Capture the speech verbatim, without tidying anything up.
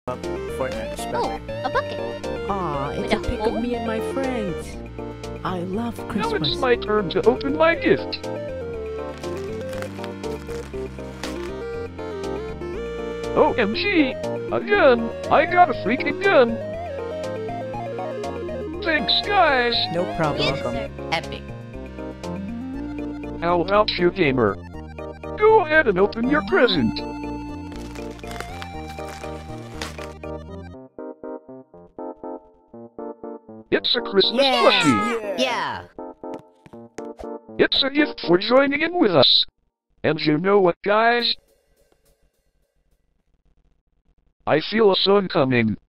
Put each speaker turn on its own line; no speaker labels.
Fortnite is
Oh,
better.
a bucket.
Aw, it's
With
a
a
pic
hole?
of me and my friends. I love
Now
Christmas.
it's my turn to open my gift. O M G! A gun! I got a freaking gun! Thanks, guys!
No problem.
You deserve epic.
How about you, gamer? Go ahead and open your present. It's a Christmas plushie.
Yeah.
It's a gift for joining in with us. And you know what, guys? I feel a sun coming.